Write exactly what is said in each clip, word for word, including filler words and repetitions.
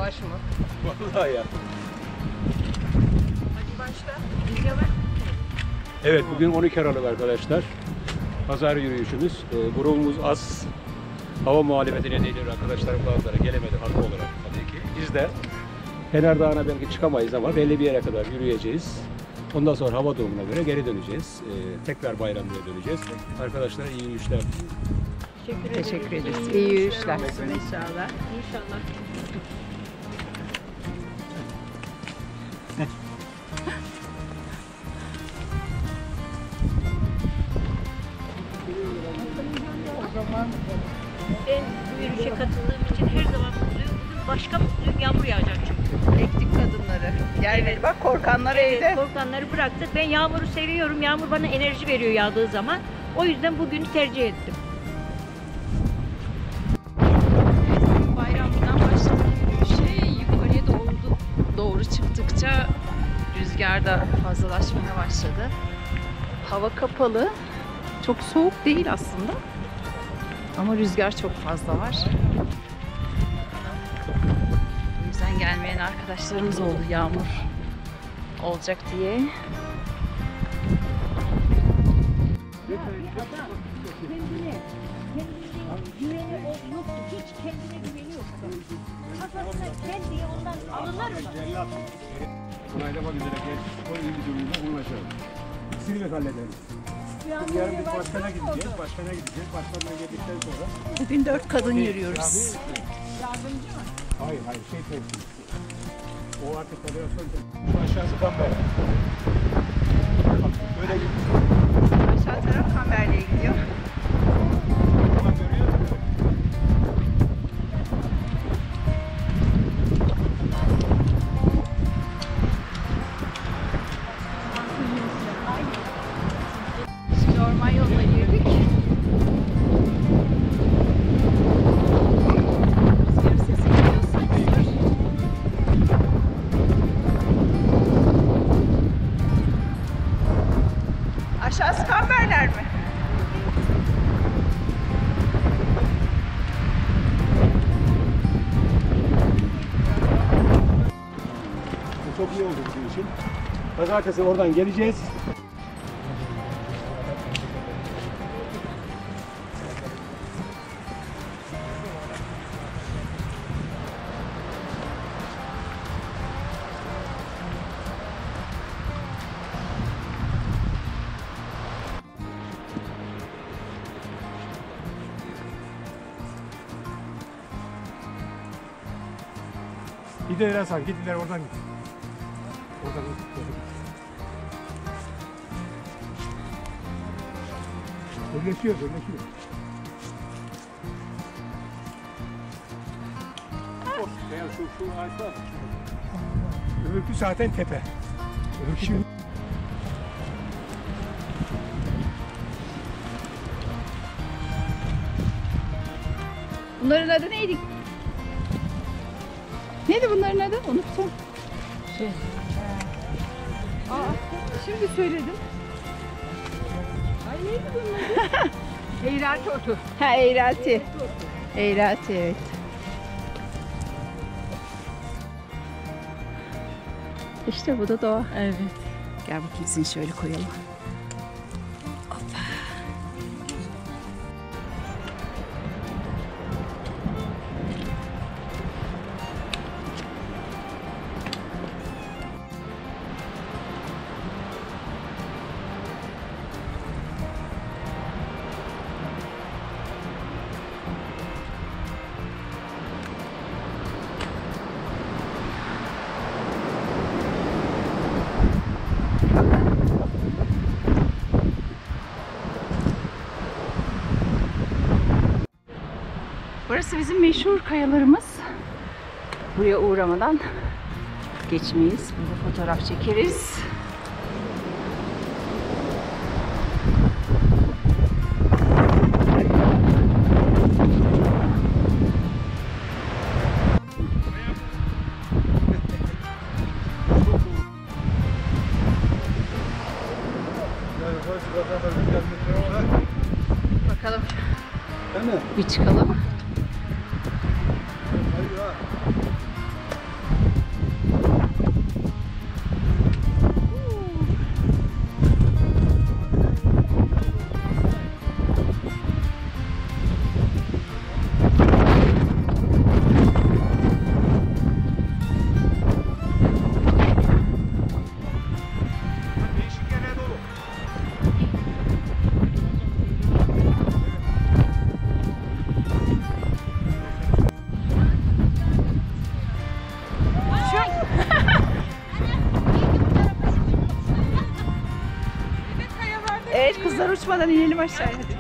Yavaş mı? Vallahi ya. Hadi başla. Biz yavaş. Evet, bugün on iki Aralık arkadaşlar. Pazar yürüyüşümüz. E, grubumuz az. Hava muhalefeti nedeniyle arkadaşlarım bazıları gelemedi haklı olarak tabii ki. Biz de Fener Dağı'na belki çıkamayız ama belli bir yere kadar yürüyeceğiz. Ondan sonra hava durumuna göre geri döneceğiz. E, tekrar bayramlığa döneceğiz. Arkadaşlar iyi yürüyüşler. Teşekkür ederiz. Teşekkür ederiz. İyi yürüyüşler. İnşallah. İnşallah. Ben bu yürüyüşe katıldığım için her zaman mutluyum. Bugün başka mutluyum. Yağmur yağacak çünkü. Ektik kadınları. Gelmedi bak korkanlar evde. Evet, korkanları bıraktık. Ben yağmuru seviyorum. Yağmur bana enerji veriyor yağdığı zaman. O yüzden bugünü tercih ettim. Bayramdan başladık yürüyüşe yukarıya doğru, doğru çıktıkça rüzgar da fazlalaşmaya başladı. Hava kapalı. Çok soğuk değil aslında. Ama rüzgar çok fazla var. O yüzden gelmeyen arkadaşlarımız oldu yağmur olacak diye. Kendine, kendine güveni yok. Hiç kendine güveni yok. Kafasına kendi ondan alınır mı? Onaylamak üzere genç spor il müdürlüğüne ulaşalım. İkisini de hallederiz. Yarın biz başkana gideceğiz, başkana gideceğiz. Başkandan geldikten sonra... Bugün dört kadın yürüyoruz. Yardımcı mı? Hayır, hayır, şey temsil. O artık federasyon temsil. Şu aşağısı Kamber. Bak, böyle gidiyor. Aşağı taraf Kamberli'ye gidiyor. Tamam, görüyor musun? Şimdi orman yoluna girdik. Rüzgar sesi geliyorsa aşağısı Kamberler mi? Bu çok iyi oldu bizim için. Pazartesi oradan geleceğiz. Gidiler Hasan, gittiler oradan git. Oradan git. Birleşiyor, birleşiyor. Beyaz şu, şu ağaçta. Öbürkü zaten tepe. Öbürkü şimdi... Bunların adı neydi? Neydi bunların adı? Unuttum. Şey. Aa, şimdi söyledim. Ay neydi bunun adı? Eğrelti otu. Ha eğrelti. Eğrelti evet. İşte bu da doğa. Evet. Gel bakayım seni şöyle koyalım. Hoppa. Burası bizim meşhur kayalarımız. Buraya uğramadan geçmeyiz. Burada fotoğraf çekeriz. Bakalım. Bir çıkalım. uçmadan inelim aşağıya hadi.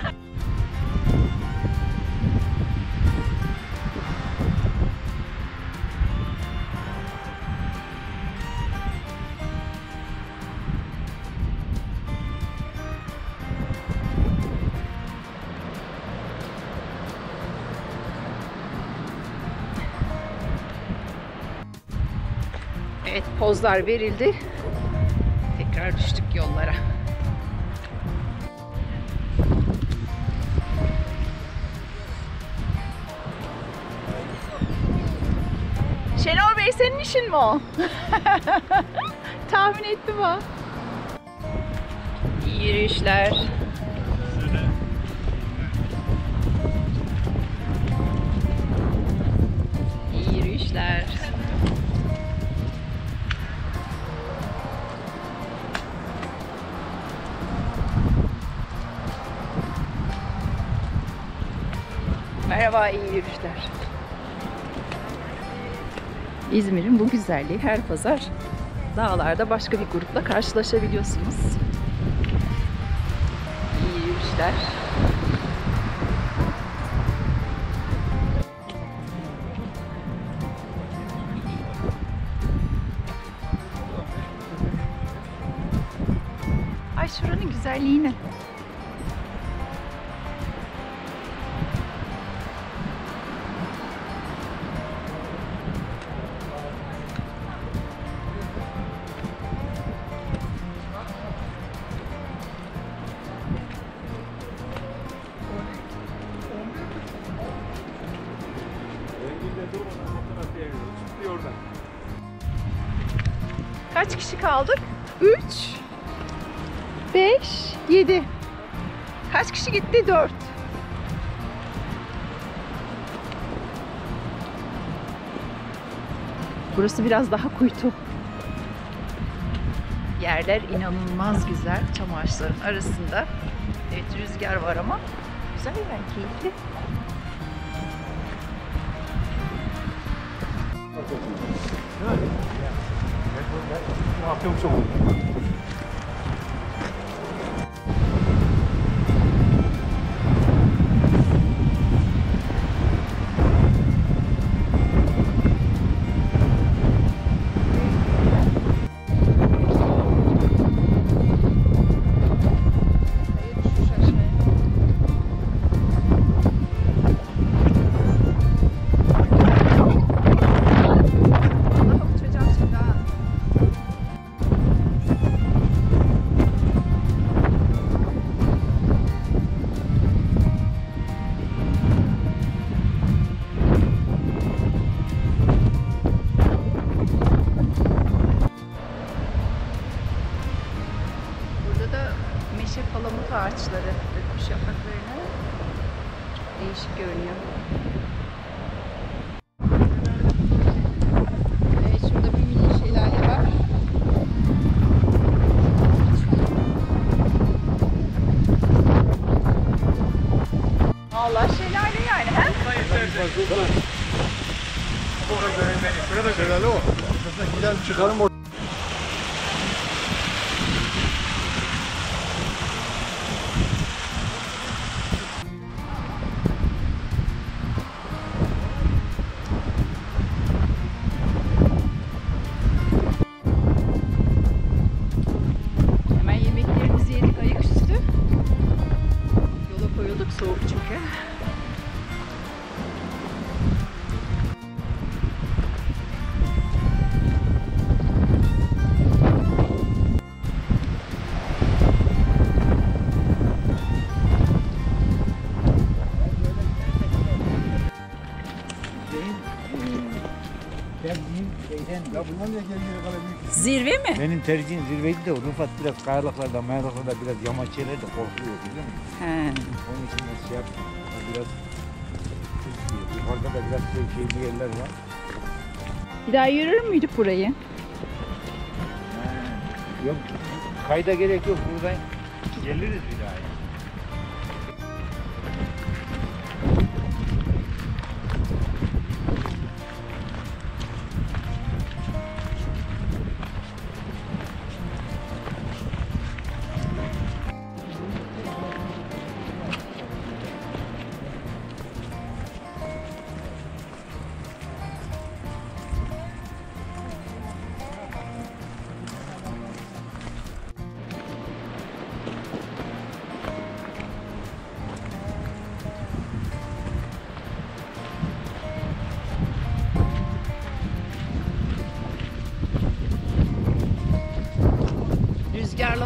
Evet, pozlar verildi. Tekrar düştük yollara. Şenol Bey, senin işin mi o? Tahmin ettim o. İyi yürüyüşler. İyi yürüyüşler. Merhaba, iyi yürüyüşler. İzmir'in bu güzelliği, her pazar dağlarda başka bir grupla karşılaşabiliyorsunuz. İyi yürüyüşler. Ay, şuranın güzelliği ne? Kaç kişi kaldık? üç, beş, yedi. Kaç kişi gitti? dört. Burası biraz daha kuytu. Yerler inanılmaz güzel. Çam ağaçların arasında. Evet, rüzgar var ama güzel yani, keyifli. Palamut ağaçları dökmüş yapraklarını. Çok değişik görünüyor. Evet, şurada bir mini şelale var. Allah, şelale yani, he? Şelale o. Gidelim çıkalım orada. Soğuk çünkü. Ben büyük şeyden... Ya bundan niye geri geri kadar büyük? Zirve mi? Benim tercihim zirveydi de Rıfat biraz kayalıklarda, mayalıklarda biraz yamaç yerlerde korkuyor, biliyor musun? He. Onun için de şey yaptım. Biraz yukarıda da biraz şey, şeyli yerler var. Bir daha yürür müydük burayı? Ha, yok, kayda gerek yok, buradan geliriz bir daha. Yani.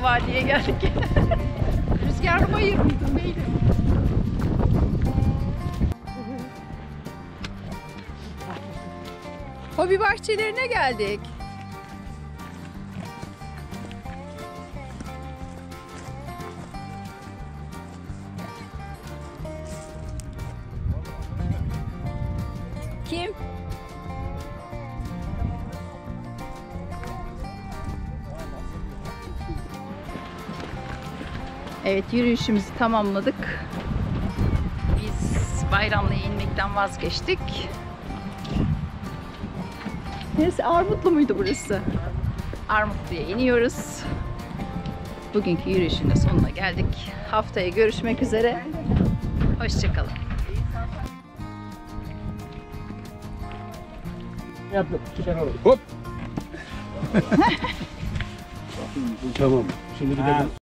var diye geldik. Rüzgar bayır mıydı neydi? Hobi bahçelerine geldik. Kim? Evet, yürüyüşümüzü tamamladık. Biz Bayramlı'ya inmekten vazgeçtik. Neresi? Armutlu muydu burası? Armutlu'ya iniyoruz. Bugünkü yürüyüşün de sonuna geldik. Haftaya görüşmek üzere. Hoşça kalın. Hop. Tamam. Şimdi gidelim.